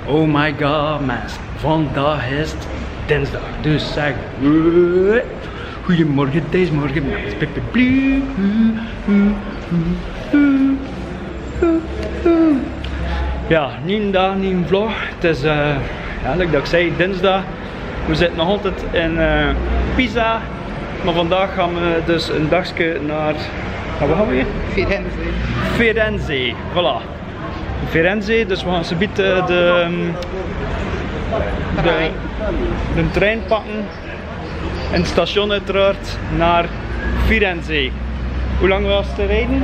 Oh my god mensen, vandaag is het dinsdag, dus zeg goedemorgen, deze morgen, mijn naam is Pepe Blue. Ja, nieuwe dag, nieuwe vlog. Het is, ja, like dat ik zei, dinsdag. We zitten nog altijd in Pisa, maar vandaag gaan we dus een dagje naar, waar gaan we weer? Firenze. Firenze, voilà. Firenze, dus we gaan zometeen de trein pakken. In het station uiteraard naar Firenze. Hoe lang was het te rijden?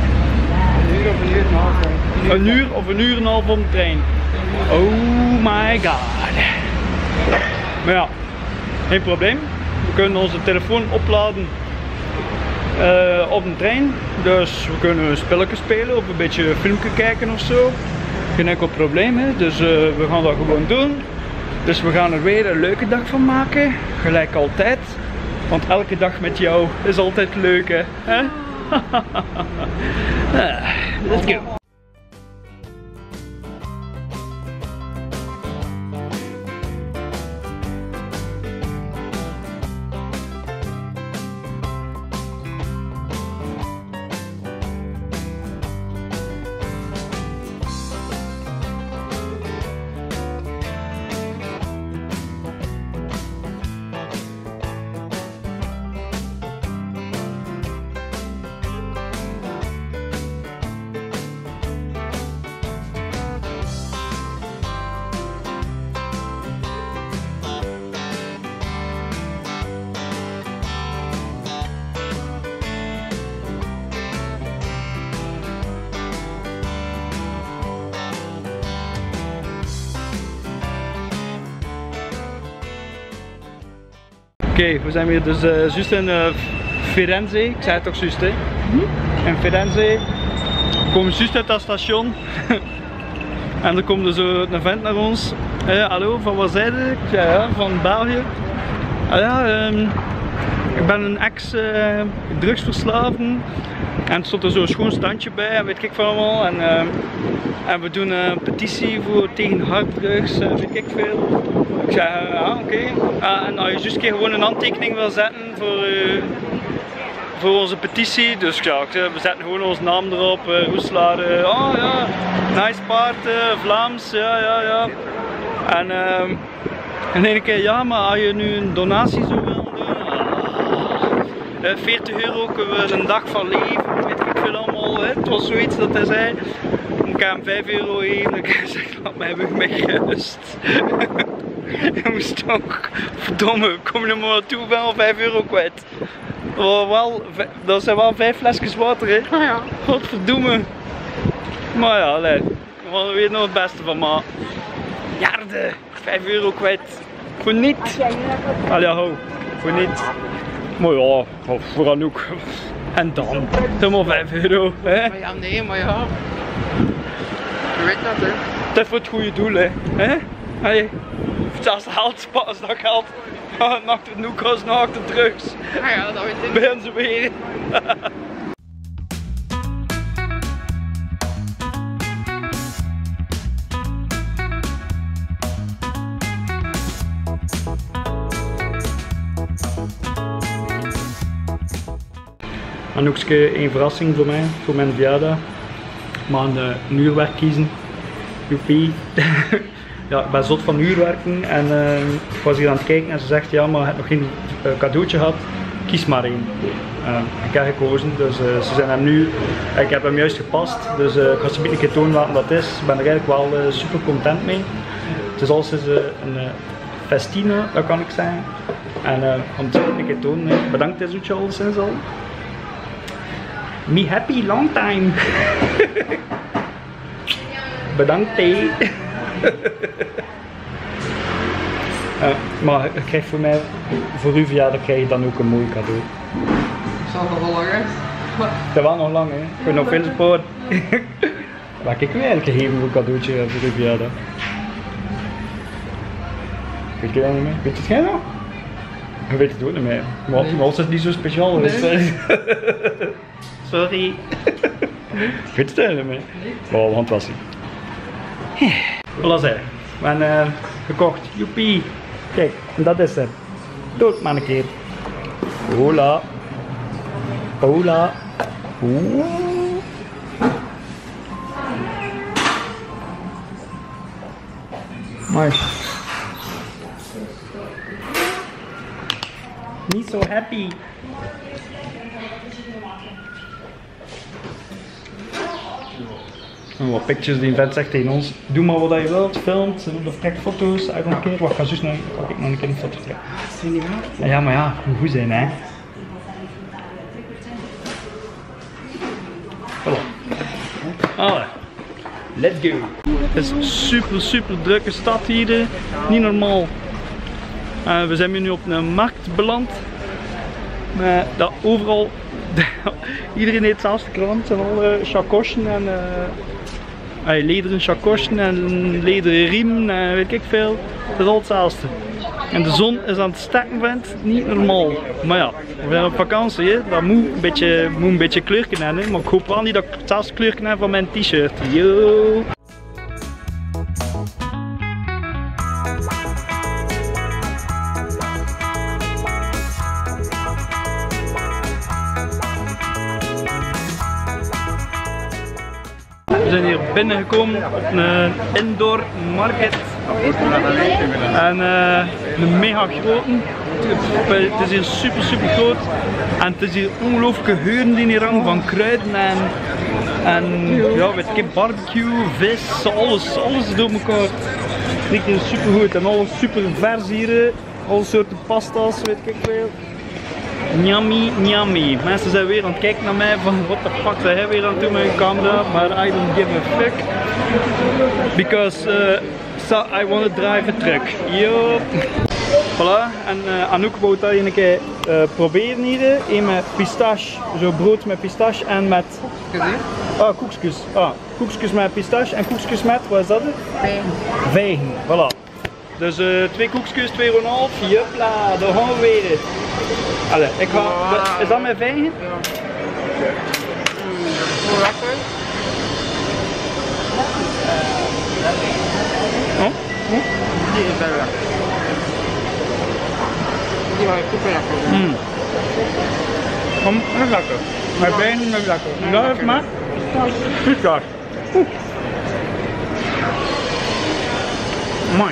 Een uur of een uur en een half. Een uur of een uur en een half om de trein. Oh my god. Maar ja, geen probleem. We kunnen onze telefoon opladen op de trein. Dus we kunnen een spelletje spelen of een beetje een filmpje kijken of zo. Geen enkel probleem, hè. Dus we gaan dat gewoon doen. Dus we gaan er weer een leuke dag van maken. Gelijk altijd. Want elke dag met jou is altijd leuk, hè? Let's go. Oké, we zijn weer dus juist in Firenze, ik zei het toch juist, hè? In Firenze, we komen juist uit dat station en er komt er zo een vent naar ons. Hallo, van waar zijn je? Ik zei ja, van België. Ik ben een ex-drugsverslaafde en er stond er zo'n schoon standje bij en weet ik van allemaal. En we doen een petitie tegen harddrugs, weet ik veel. Ik zei ja, oké. En als je juist een keer gewoon een handtekening wil zetten voor onze petitie, dus ja, we zetten gewoon onze naam erop, Roeslade, oh ja, nice paard, Vlaams, ja. En in één keer ja, maar als je nu een donatie zo wil doen, 40 euro kunnen we een dag van leven, weet ik veel allemaal, het was zoiets dat hij zei. Ik kan hem 5 euro geven, dan kan je zeggen, laat mij hebben met gerust. Je moest toch, verdomme, kom je maar toe, ik ben al 5 euro kwijt. Dat zijn wel 5 flesjes water, hè? Oh ja. Godverdomme. Maar ja, allee, we gaan er weer nog het beste van maken. Jarde, 5 euro kwijt. Voor niet. Allee, hou, voor niet. Maar ja, voor Anouk. En dan, toch maar 5 euro, hè? Maar ja, nee, maar ja. Je weet dat, hè. Het is voor het goede doel, hè? Allee, zelfs geld spatten, dat geld. Naar de noekels, naar de drugs. Ah ja, dat weet ik. Begin ze weer. Anoukske, een verrassing voor mij, voor mijn verjaardag. Maar een uurwerk kiezen. Joepie. Ja, ik ben zot van uurwerken en ik was hier aan het kijken en ze zegt ja, maar je hebt nog geen cadeautje gehad, kies maar één. Ik heb gekozen, dus ze zijn hem nu, ik heb hem juist gepast, dus ik ga ze een keer tonen wat dat is. Ik ben er eigenlijk wel super content mee. Het is als een festina, dat kan ik zeggen. En om het een keer tonen, bedankt is het al sinds al. Me happy long time. Bedankt thee. Maar je krijgt voor uw verjaardag krijg je dan ook een mooi cadeau. Zal nog wel langer? Dat was nog lang, hè? Ik ben nog veel spoor. Wat heb ik u eigenlijk gegeven voor een cadeautje voor uw verjaardag? Weet je dat niet meer? Weet je het jij nog? Je weet het ook niet meer. Maar nee. Ons is het niet zo speciaal. Nee. Dus, sorry. Weet je het eigenlijk niet meer? Oh, want was hij. Voilà, zei. We hebben gekocht. Joepie. Kijk, en dat is het. Doe het maar een keer. Hola. Hola. Oeh. Mooi. Niet zo happy. En wat pictures die vent zegt tegen ons. Doe maar wat je wilt, filmt, of trekt foto's, I don't care. Wat ga ik nog een keer een foto trekken. Ja, maar ja, moet goed zijn hè. Voilà. Allee. Let's go. Het is super drukke stad hier. Niet normaal. We zijn nu op een markt beland. Maar dat overal, iedereen heeft zelfs de krant en alle chakossen en lederen chakossen en lederen riem en weet ik veel. Dat is al hetzelfde. En de zon is aan het stekken, vent, niet normaal. Maar ja, we zijn op vakantie, hè. Dat moet een beetje kleurken hebben, maar ik hoop wel niet dat ik hetzelfde kleurken heb van mijn t-shirt. Yo! We zijn hier binnengekomen op een indoor market en een mega grote. Het is hier super groot en het is hier ongelooflijke geuren die hier hangen van kruiden en ja, weet ik, barbecue, vis, alles door elkaar. Het riekt hier super goed en alles super vers hier, alle soorten pasta's, weet ik veel. Nyami. Mensen zijn weer aan het kijken naar mij van what the fuck zijn jij weer aan het doen met je camera, maar I don't give a fuck. Because I want to drive a truck. Yo. Voilà, en Anouk wou dat een keer proberen hier. Eén met pistache, zo brood met pistache en met... koekjes. Koekjes met pistache en koekjes met, wat is dat? Vijgen. Voilà. Dus 2 koekjes, 2,5. Jupla, daar gaan we weer. Allee, ik ga... Is dat met vijgen? Ja. Lekker. Die is wel lekker. Die was super lekker. Dat is lekker. Met vijgen is lekker. Dat is maar pistache. Mooi.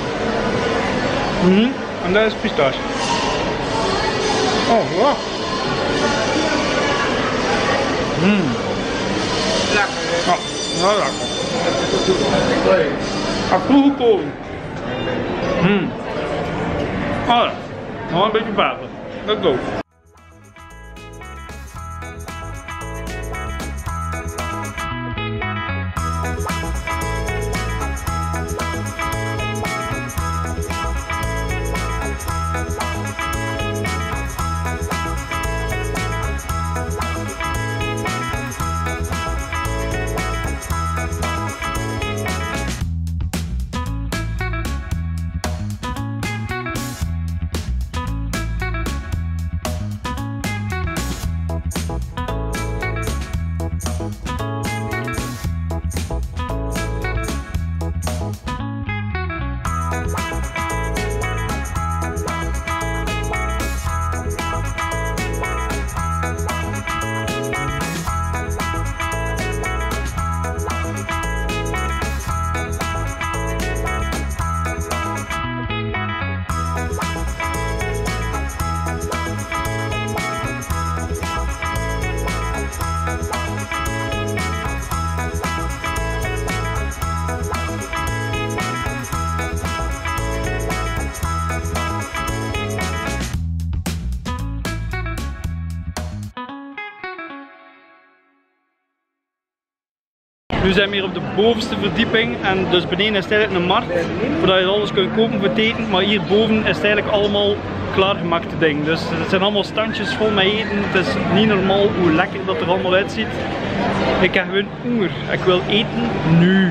En dat is pistache. Oh, wow. Lekker. Ja, heel lekker. Apfelkolen. Oh, nog een beetje water. Let's go. Nu zijn we hier op de bovenste verdieping en dus beneden is het eigenlijk een markt, voordat je alles kunt kopen voor het eten, maar hierboven is het eigenlijk allemaal klaargemakte dingen. Dus het zijn allemaal standjes vol met eten, het is niet normaal hoe lekker dat er allemaal uitziet. Ik heb gewoon honger, ik wil eten nu.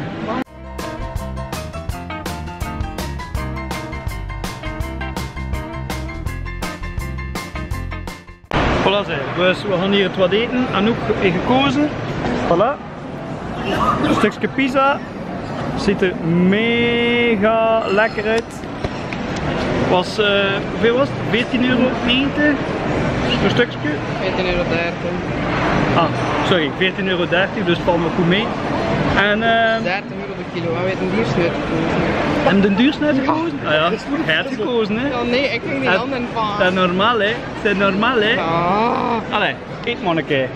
Voilà, dus we gaan hier het wat eten. Anouk heeft gekozen. Voilà. Een stukje pizza, ziet er mega lekker uit. Was, hoeveel was het? 14,90 euro een stukje? 14,30 euro. Ah, sorry, 14,30 euro, dus valt me goed mee. En 30 euro de kilo, we hebben een diersnuit gekozen. Heb je de duursnuit gekozen? Ah ja, jij hebt gekozen hè? Ja, nee, ik ging die anderen van. Dat is normaal hè? Dat is normaal hè? Ah. Allee, eet maar een keer.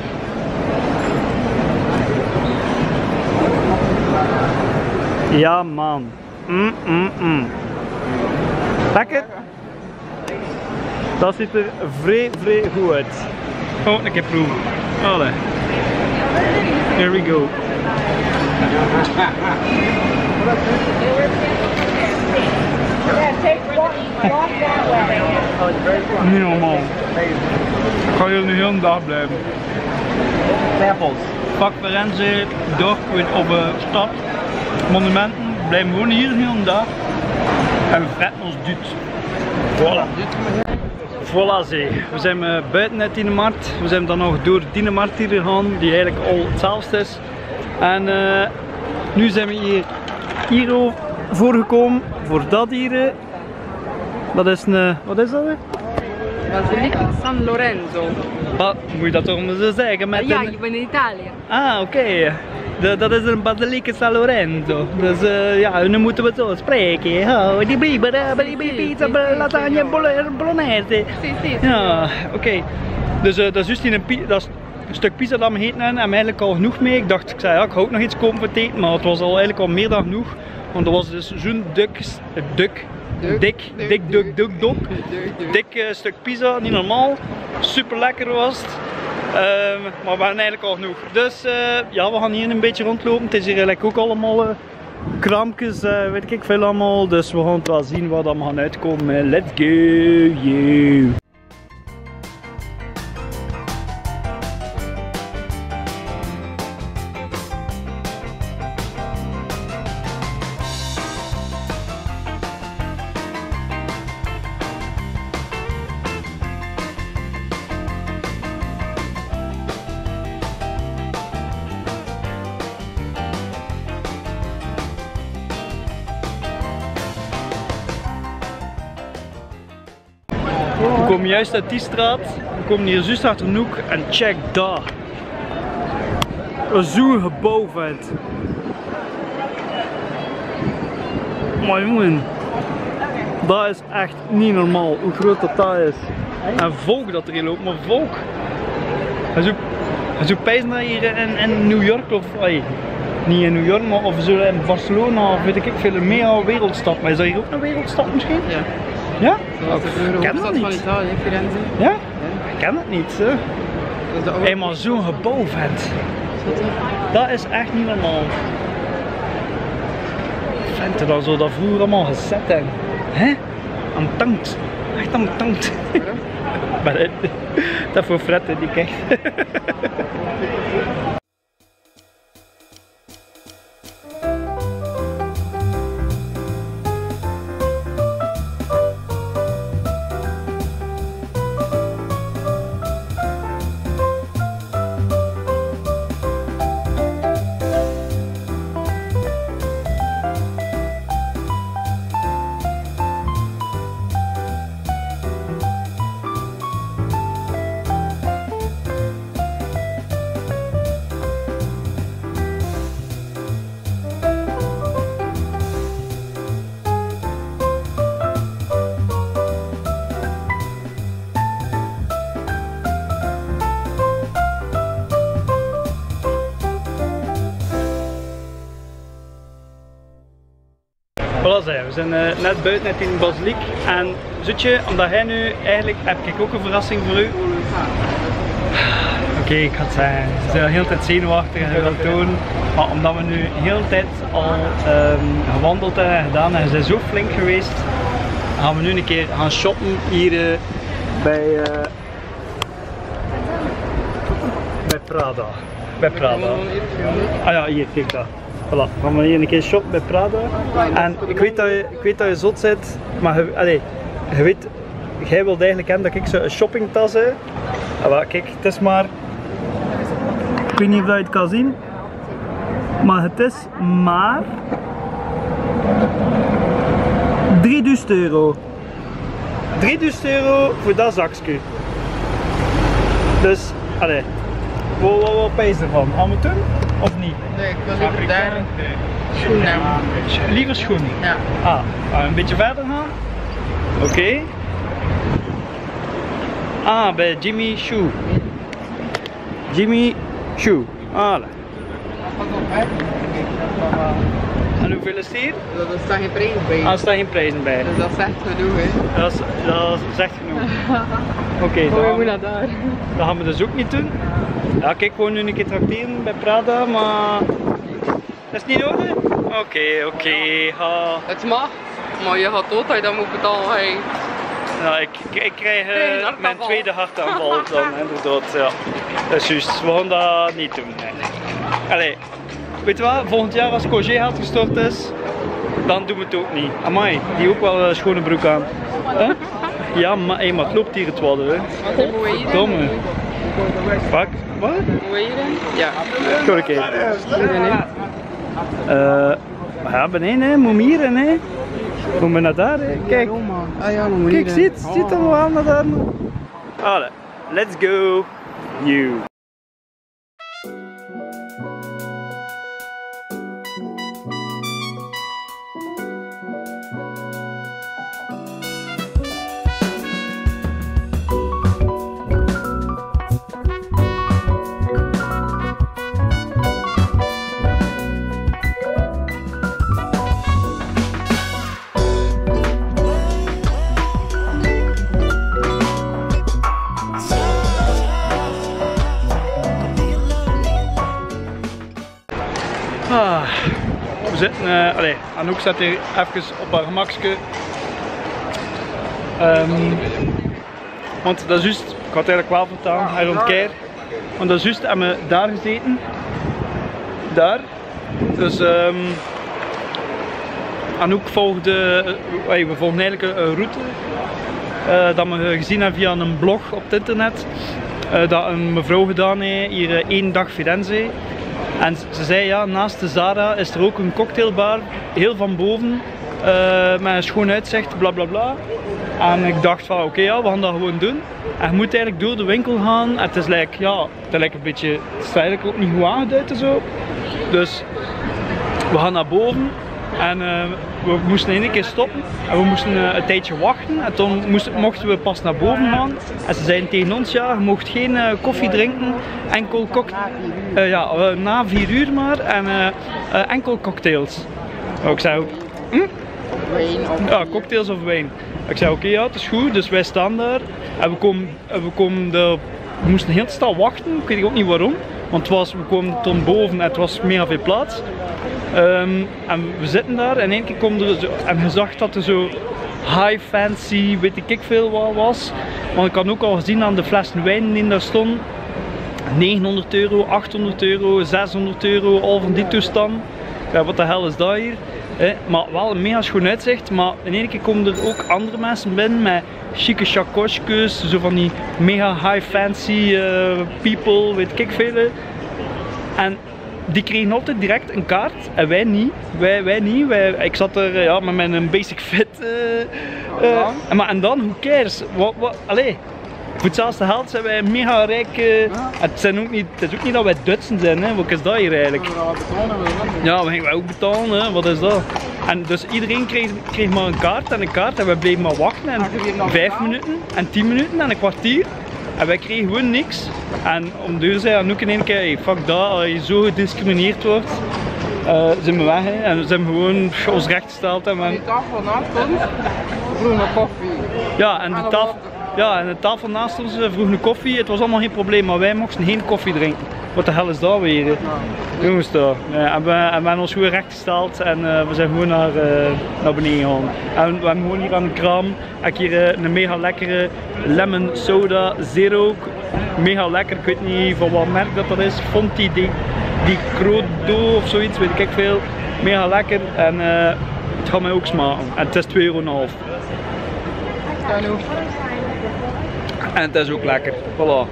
Ja man. Lekker? Dat ziet er vrij goed uit. Oh, een keer proeven. Allee. Here we go. Niet normaal. Ik ga hier nu heel de dag blijven. Appels. Pak Firenze, dorp of stad, monumenten, blijven wonen hier heel de dag. En we fretten ons duut. Voilà. Voilà zee. We zijn buiten uit Dienemarkt. We zijn dan nog door Dienemarkt hier gegaan, die eigenlijk al hetzelfde is. En nu zijn we hier voorgekomen voor dat hier. Dat is een, wat is dat? Basilica San Lorenzo. Wat moet je dat toch maar zo zeggen? Met Ja, een... ik ben in Italië. Ah, oké. Dat is een Basilica San Lorenzo. Dus ja, nu moeten we het zo spreken. Oh, die pizza, lasagne, bolognese. Ja, oké. Dus dat is juist een stuk pizza dat we eten en we eigenlijk al genoeg mee. Ik dacht, ik zei ja, ik ga ook nog iets kopen voor het eten, maar het was al eigenlijk al meer dan genoeg. Want dat was dus zo'n dik stuk pizza, niet normaal. Super lekker was het. Maar we hadden eigenlijk al genoeg. Dus ja, we gaan hier een beetje rondlopen. Het is hier eigenlijk ook allemaal krampjes, weet ik veel allemaal. Dus we gaan het wel zien wat we gaan uitkomen. Let's go! Yeah. We komen juist uit die straat, we komen hier juist achter een hoek en check daar. Zo'n gebouw vent. Maar jongen, dat is echt niet normaal hoe groot dat is. En volk dat er hier loopt, maar volk. En zo pijs naar hier in New York of niet in New York, maar of zo in Barcelona of weet ik veel, een mega wereldstad. Maar is dat hier ook een wereldstad misschien? Ja. Ja? Zoals de hoofdstad van Italië, Firenze. Ja? Ik ken het niet. Hé, maar zo'n gebouw vent. Dat is echt niet normaal. Venten dat zo dat vroeger allemaal gezet hebben. Hè? Amtankt. Echt amtankt. Maar dat voor Fred die kijkt. Voilà, we zijn net buiten uit in Basiliek en Zoetje, omdat jij nu eigenlijk, heb ik ook een verrassing voor u. Oké, ik ga het zeggen, ze zijn de hele tijd zenuwachtig en je wilt doen, maar omdat we nu de hele tijd al gewandeld hebben en gedaan en ze zijn zo flink geweest, gaan we nu een keer gaan shoppen hier bij Prada. Bij Prada. Ah ja, hier, kijk dat. Voilà, gaan we hier een keer shoppen bij Prada. En ik weet dat je zot zit, maar je weet, jij wilt eigenlijk hebben dat ik zo'n shoppingtas heb. Maar kijk, het is maar, ik weet niet of je het kan zien, maar het is maar €3000. €3000 voor dat zakje. Dus, allee. Wat pijs ervan? Gaan we het doen? Of niet? Nee, ik wil liever daar schoenen hebben. Liever schoenen? Ja. Een beetje verder gaan? Oké. Bij Jimmy Choo. Jimmy Choo. En hoeveel is het hier? Er staat geen prijs bij. Er staan geen prijzen bij. Dus dat is echt genoeg, hè. Dat is echt genoeg. Oké, We moeten naar daar. dat gaan we dus ook niet doen. Ja, kijk, gewoon nu een keer trakteren bij Prada, maar dat is niet nodig. Oké. Het mag, maar je gaat dood dat je dat moet betalen. Hey. Ja, ik krijg mijn tweede hartaanval dan, inderdaad. Ja. Dat is juist, we gaan dat niet doen. Nee. Allee, weet je wat, volgend jaar als Cogé geld gestort is, dan doen we het ook niet. Amai, die ook wel een schone broek aan. Huh? Ja, maar het loopt hier het wat, hè. Wat moeten we hierin? Domme. Wat? Moeten we hierin? Ja. Kom een keer. Ja, beneden, hè. Moet hier, hè. Moet we naar daar, hè. Kijk. Kijk, ziet er wel aan naar daar. Allee, let's go. You. We zitten, Anouk staat hier even op haar gemakje. Want dat is juist, ik had het eigenlijk wel vertellen, hij rondkeer. Want dat is juist, hebben we daar gezeten. Daar. Dus Anouk volgde, we volgden eigenlijk een route. Dat we gezien hebben via een blog op het internet. Dat een mevrouw gedaan heeft, hier 1 dag Firenze. En ze zei ja, naast de Zara is er ook een cocktailbar, heel van boven, met een schoon uitzicht, bla bla bla. En ik dacht van oké, ja, we gaan dat gewoon doen. En je moet eigenlijk door de winkel gaan en het is een beetje, het is eigenlijk ook niet goed aangeduid en zo. Dus we gaan naar boven en we moesten één keer stoppen en we moesten een tijdje wachten en toen mochten we pas naar boven gaan. En ze zeiden tegen ons, ja, je mocht geen koffie drinken, enkel na 4 uur maar en enkel cocktails. Ik zei, ja, cocktails of wijn. Ik zei oké, ja, het is goed, dus wij staan daar en we moesten heel snel wachten, ik weet ook niet waarom. Want we kwamen tot boven en het was mega veel plaats. En we zitten daar en in één keer komt er zo, en je zag dat er zo high fancy, weet ik veel wat was. Want ik had ook al gezien aan de flessen wijn die daar stonden. €900, €800, €600, al van die toestand. Ja, wat de hel is dat hier? Maar wel een mega schoon uitzicht, maar in één keer komen er ook andere mensen binnen met chique chakosjes, zo van die mega high fancy people, weet ik veel. En die kregen altijd direct een kaart en wij niet. Wij niet. Ik zat er met mijn basic fit. En dan, who cares? Allee. Voor hetzelfde geld zijn wij mega rijk. Het is ook niet dat wij Dutsen zijn, hè. Wat is dat hier eigenlijk? Ja, we gingen ook betalen, hè. Wat is dat? En dus iedereen kreeg maar een kaart en we bleven maar wachten. En 5 minuten en 10 minuten en een kwartier. En wij kregen gewoon niks. En om de deur zei Anouk in één keer, hey, fuck dat, als je zo gediscrimineerd wordt, zijn we weg. Hè. En ze hebben gewoon ons recht gesteld. En die tafel naast ons vroeg een koffie. Ja, en de tafel naast ons vroeg een koffie. Het was allemaal geen probleem, maar wij mochten geen koffie drinken. Wat de hel is dat weer? Ja. Jongens daar. En we hebben ons gewoon recht gesteld en we zijn gewoon naar beneden gegaan. En we hebben gewoon hier aan de kraam hier een mega lekkere lemon soda zero. Mega lekker, ik weet niet van wat merk dat is. Fonti di Crodo of zoiets, weet ik veel. Mega lekker en het gaat mij ook smaken. En het is €2,50. En het is ook lekker, voilà.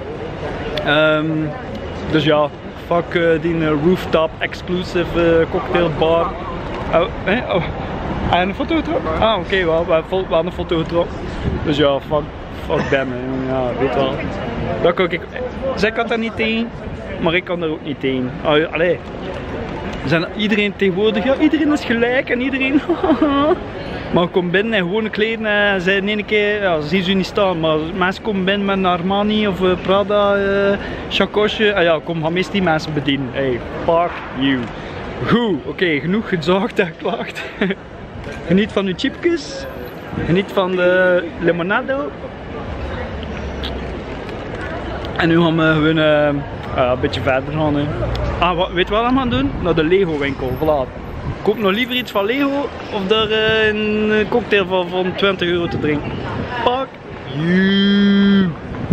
Dus ja, fuck die rooftop exclusive cocktailbar. En een foto getrokken? Ah, oké, we hadden een foto getrokken. Dus ja, fuck them, hè. Ja, weet wel. Dat kan ik. Zij kan daar niet tegen, maar ik kan daar ook niet tegen. Allee. Iedereen tegenwoordig, ja, iedereen is gelijk en iedereen. Maar kom binnen en gewone kleden en zij in één keer, ja, zien ze niet staan, maar mensen komen binnen met een Armani of Prada chakosje, ja, kom, gaan meestal die mensen bedienen. Hey, fuck you. Goed, oké, genoeg gezaagd en geklaagd. Geniet van uw chipjes, geniet van de limonado. En nu gaan we gewoon een beetje verder gaan. Hè. Weet je wat we gaan doen? Naar de Lego winkel, voilà. Koop nog liever iets van Lego of daar een cocktail van 20 euro te drinken. Fuck you!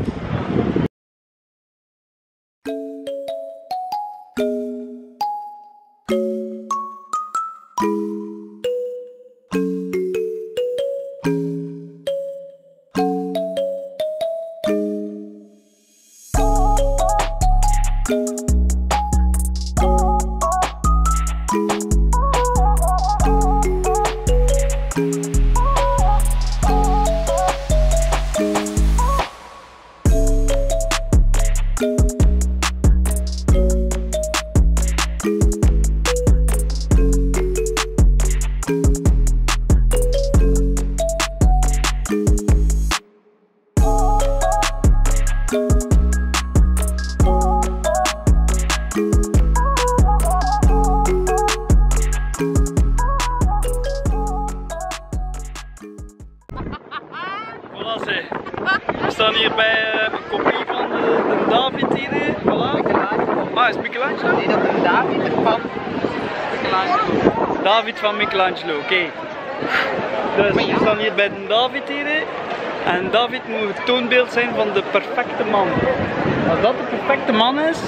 We staan hier bij een kopie van de David hier. Voilà. Ah, is Michelangelo? Nee, dat is David van Michelangelo. David van Michelangelo, oké. Dus we staan hier bij de David hier. En David moet het toonbeeld zijn van de perfecte man. Als dat de perfecte man is,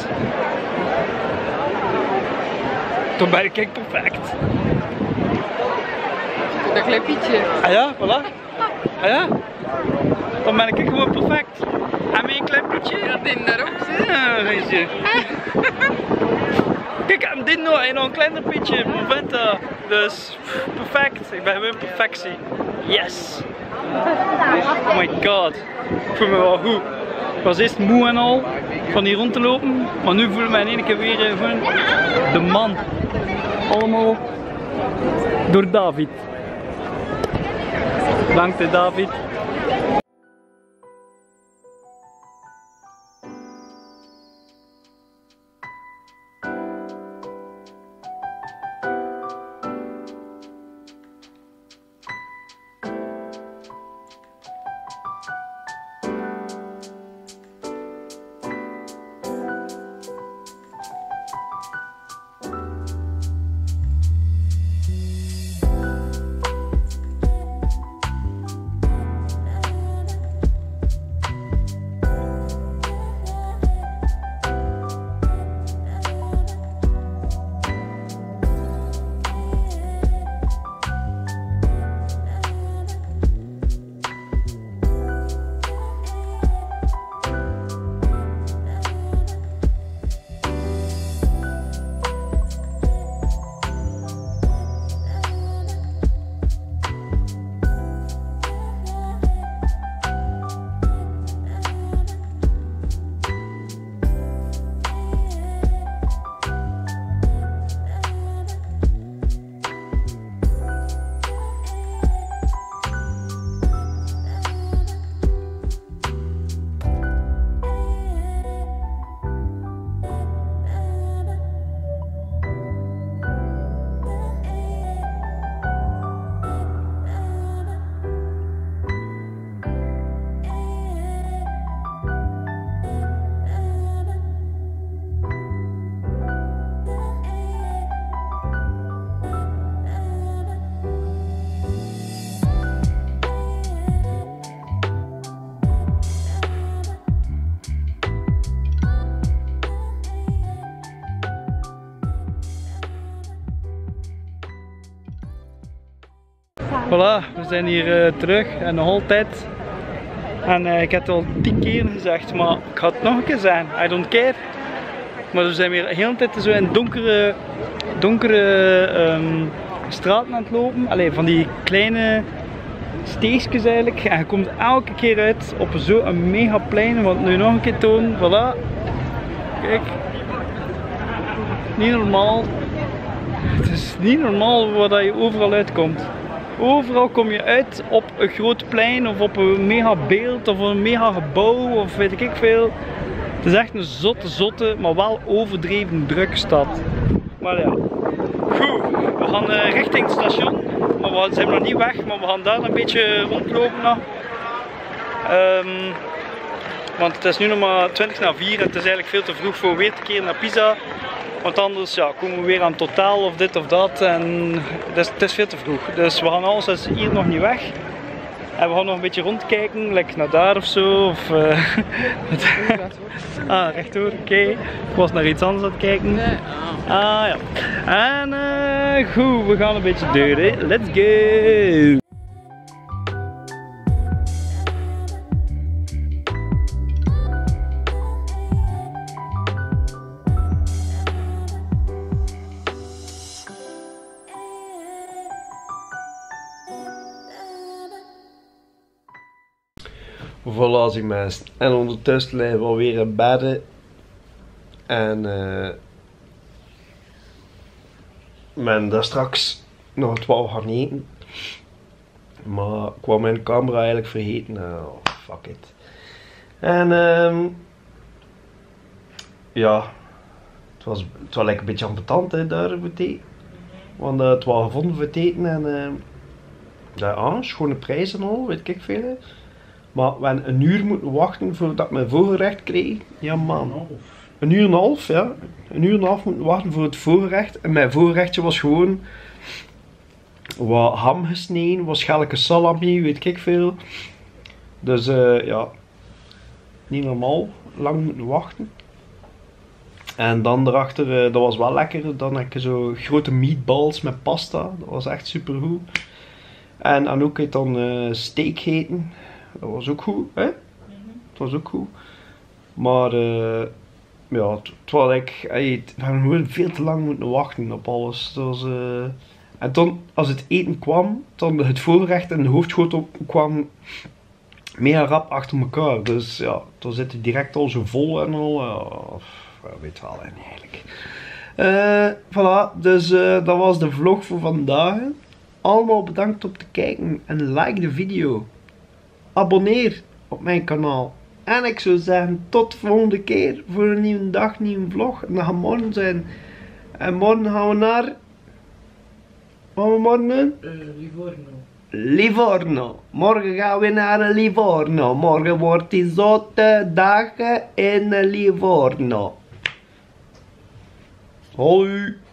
dan ben ik perfect. Dat kleppietje. Ah ja, voilà. Ah ja, dan ben ik gewoon perfect. En mijn kleppietje. Dat in daarop zit. Ja, weet je. Kijk, en dit nog en nog een kleiner beetje, Moventa. Dus perfect. Ik ben gewoon perfectie. Yes. Oh my god. Ik voel me wel goed. Ik was eerst moe en al van hier rond te lopen, maar nu voel ik me in één keer weer gewoon de man. Allemaal door David. Dank je, David. Voilà, we zijn hier terug en nog altijd. En ik heb het al 10 keer gezegd, maar ik ga het nog een keer zijn. I don't care. Maar we zijn weer de hele tijd zo in donkere straten aan het lopen. Allee, van die kleine steegjes eigenlijk. En je komt elke keer uit op zo'n mega plein. Want nu nog een keer tonen. Voilà. Kijk. Niet normaal. Het is niet normaal waar je overal uitkomt. Overal kom je uit op een groot plein of op een mega beeld of een mega gebouw of weet ik veel. Het is echt een zotte, maar wel overdreven drukke stad. Maar ja, goed, we gaan richting het station, maar we zijn nog niet weg, maar we gaan daar een beetje rondlopen nog. Want het is nu nog maar 20 na 4 en het is eigenlijk veel te vroeg voor weer te keren naar Pisa. Want anders ja, komen we weer aan het totaal of dit of dat en het is veel te vroeg. Dus we gaan alles hier nog niet weg. En we gaan nog een beetje rondkijken, lekker naar daar of zo. Of, rechtdoor, oké. Ik was naar iets anders aan het kijken. Nee. Ja. En goed, we gaan een beetje deur, hè. Let's go! Voilà, zie mensen. En ondertussen liggen we alweer in bedden. En men daar straks nog 12 gaan eten. Maar ik wou mijn camera eigenlijk vergeten. Oh, fuck it. En ja, het was lekker een beetje ambetant hè, daar voor het eten. Want het was gevonden voor het eten en ja, schone prijzen al, weet ik veel. Hè. Maar we hebben een uur moeten wachten voordat ik mijn voorgerecht kreeg. Ja man. Een uur en een half, ja. Een uur en een half moeten wachten voor het voorgerecht. En mijn voorgerechtje was gewoon wat ham gesneden, wat schelke salami, weet ik veel. Dus ja, niet normaal. Lang moeten wachten. En dan daarachter, dat was wel lekker. Dan heb ik zo grote meatballs met pasta. Dat was echt super goed. En Anouk heeft dan steak gegeten. Dat was ook goed, hè? Het was ook goed. Maar ja, het was we hebben gewoon veel te lang moeten wachten op alles. Was, en dan, als het eten kwam, dan het voorgerecht en de hoofdschotel kwam meer rap achter elkaar. Dus ja, dan zit het direct al zo vol en al. Weet wel, en eigenlijk. Voilà, dus dat was de vlog voor vandaag. Allemaal bedankt om te kijken en like de video. Abonneer op mijn kanaal. En ik zou zeggen, tot de volgende keer voor een nieuwe dag, nieuwe vlog. En dat gaat morgen zijn. En morgen gaan we naar... Wat gaan we morgen doen? Livorno. Livorno. Morgen gaan we naar Livorno. Morgen wordt die zotte dag in Livorno. Hoi.